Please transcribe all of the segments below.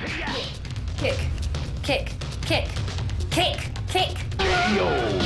Kick. Kick. Kick. Kick. Kick. Yo.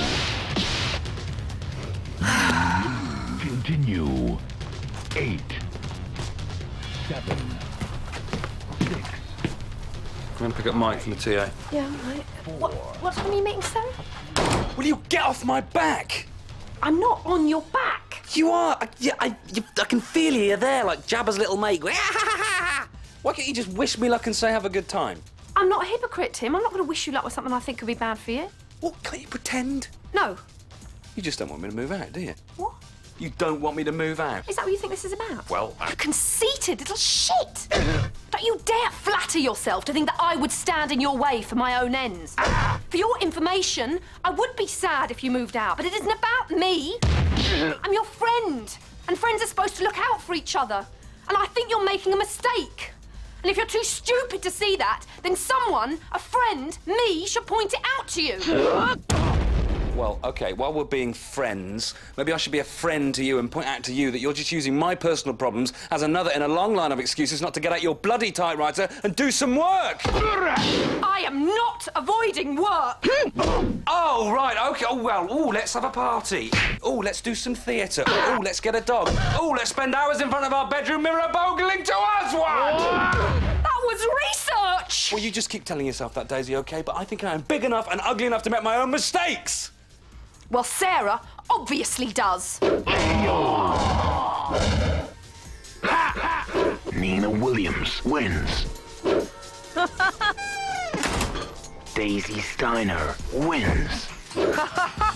Continue. 8, 7, 6. I'm going to pick up Mike from the TA. Yeah, all right. What time are you meeting, Sarah? Will you get off my back? I'm not on your back. You are. I can feel you. You're there, like Jabba's little mate. Why can't you just wish me luck and say have a good time? I'm not a hypocrite, Tim. I'm not going to wish you luck with something I think could be bad for you. Well, can't you pretend? No. You just don't want me to move out, do you? What? You don't want me to move out? Is that what you think this is about? Well, You conceited little shit! Don't you dare flatter yourself to think that I would stand in your way for my own ends. For your information, I would be sad if you moved out, but it isn't about me. I'm your friend, and friends are supposed to look out for each other. And I think you're making a mistake. And if you're too stupid to see that, then someone, a friend, me, should point it out to you. Well, OK, while we're being friends, maybe I should be a friend to you and point out to you that you're just using my personal problems as another in a long line of excuses not to get out your bloody typewriter and do some work! I am not avoiding work! Oh, right, OK. Oh, well, let's have a party. Oh, let's do some theatre. Oh, let's get a dog. Oh, let's spend hours in front of our bedroom mirror bogling to us one! That was research! Well, you just keep telling yourself that, Daisy, OK? But I think I am big enough and ugly enough to make my own mistakes! Well, Sarah obviously does. Nina Williams wins. Daisy Steiner wins.